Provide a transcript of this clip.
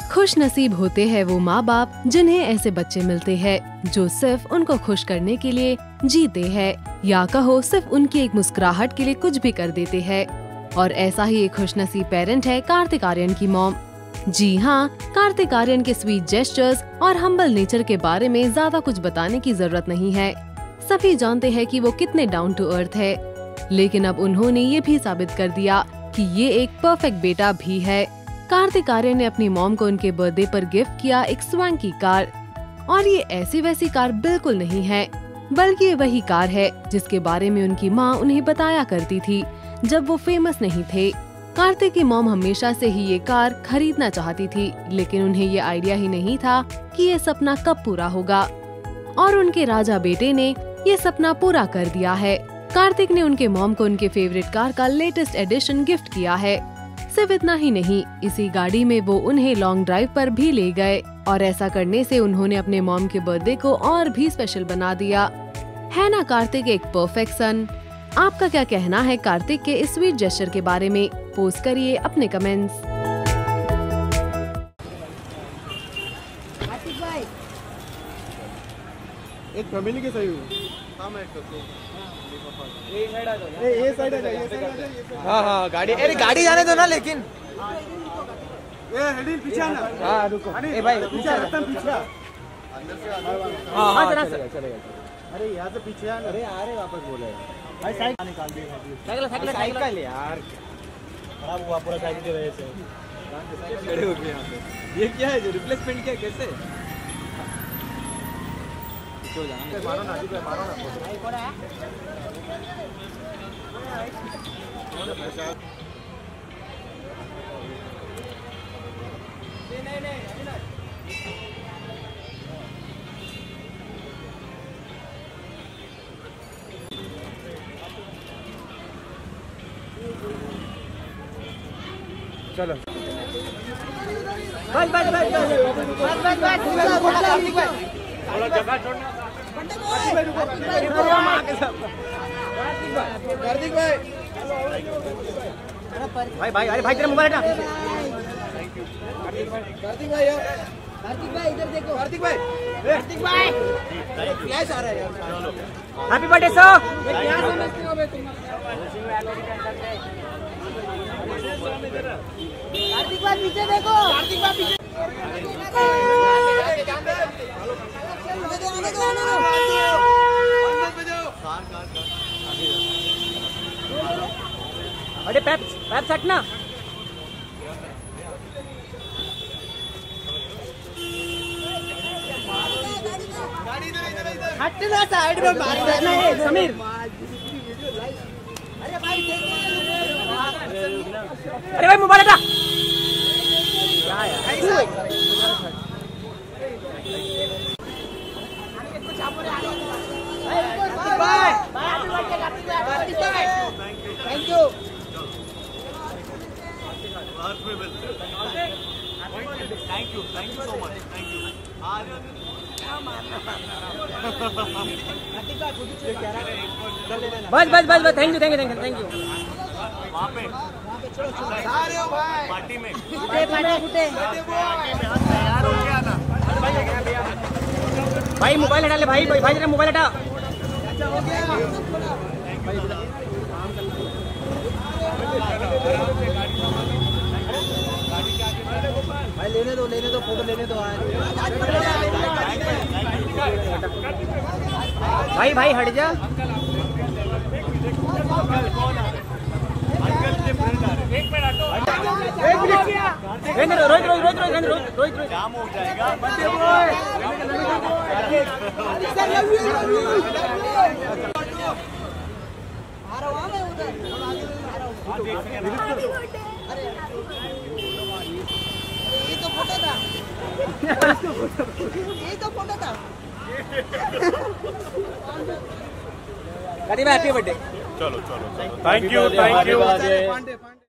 खुश नसीब होते हैं वो माँ बाप जिन्हें ऐसे बच्चे मिलते हैं जो सिर्फ उनको खुश करने के लिए जीते हैं, या कहो सिर्फ उनकी एक मुस्कुराहट के लिए कुछ भी कर देते हैं। और ऐसा ही एक खुश नसीब पेरेंट है कार्तिक आर्यन की मॉम। जी हाँ, कार्तिक आर्यन के स्वीट जेस्चर्स और हम्बल नेचर के बारे में ज्यादा कुछ बताने की जरूरत नहीं है। सभी जानते हैं कि वो कितने डाउन टू अर्थ है, लेकिन अब उन्होंने ये भी साबित कर दिया कि ये एक परफेक्ट बेटा भी है। कार्तिक आर्यन ने अपनी मॉम को उनके बर्थडे पर गिफ्ट किया एक स्वैंकी कार, और ये ऐसी वैसी कार बिल्कुल नहीं है, बल्कि ये वही कार है जिसके बारे में उनकी माँ उन्हें बताया करती थी जब वो फेमस नहीं थे। कार्तिक की मॉम हमेशा से ही ये कार खरीदना चाहती थी, लेकिन उन्हें ये आइडिया ही नहीं था कि ये सपना कब पूरा होगा, और उनके राजा बेटे ने ये सपना पूरा कर दिया है। कार्तिक ने उनके मॉम को उनके फेवरेट कार का लेटेस्ट एडिशन गिफ्ट किया है। सिर्फ इतना ही नहीं, इसी गाड़ी में वो उन्हें लॉन्ग ड्राइव पर भी ले गए, और ऐसा करने से उन्होंने अपने मॉम के बर्थडे को और भी स्पेशल बना दिया। है ना कार्तिक एक परफेक्ट सन? आपका क्या कहना है कार्तिक के इस स्वीट जेस्चर के बारे में? पोस्ट करिए अपने कमेंट्स। एक फैमिली के सही हो। हाँ गाड़ी, अरे गाड़ी जाने दो ना, लेकिन पीछे ना। हाँ रुको, ए भाई पीछे पीछे। हाँ चलेगा। अरे यहाँ से पीछे आ। अरे अरे वापस बोले भाई, साइकिल निकाल दी। साइकिल यार खराब हुआ पूरा साइकिल की वजह से। खड़े हो गए यहाँ पे। ये क्या है जो रिप्लेसमेंट क्या कैसे? मारो ना, मारो ना। चलो बस थोड़ा जगह छोड़ना। हार्दिक भाई अरे भाई तेरा मोबाइल हटा। हार्दिक भाई इधर देखो। हार्दिक भाई फ्लैश आ रहा है यार। Happy birthday sir. क्या समझते हो बे तुम? हार्दिक भाई पीछे देखो। हार्दिक भाई पीछे। अरे पैप सटना। हटना साइड में मार समीर। अरे भाई मोबाइल हटा। Thank you. Thank you so much. Thank you. बस थैंक यू। वहाँ पे पार्टी में तैयार हो गया ना भाई। मोबाइल हटा ले भाई जरा मोबाइल हटा। भाई लेने दो फोटो लेने दो। भाई हट जा। रोहित जाम हो जाएगा। ये तो फोटो था। Happy birthday. चलो थैंक यू।